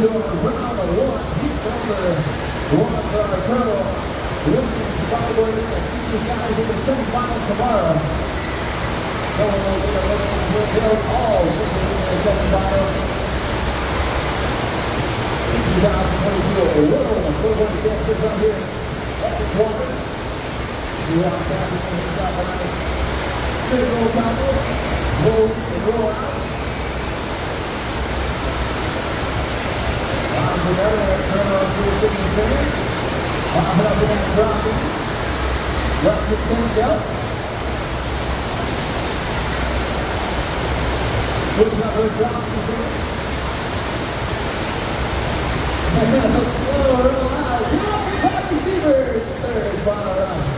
your round one, heat number one for our girl. Women's bodyboarding. I see these guys in the semifinals tomorrow. No one will get a look into it. They'll all be in the semifinals. 2022 World Flowboarding Championships right here at the Waters. You want to have the stop on ice. Spin roll combo. Roll in and roll out. On to another turn on through 60 spinner. Pop it up in that dropping. Rustic tank up. Switching up with dropping spins. And then a slow roll out. You're up your top receivers. Third final round.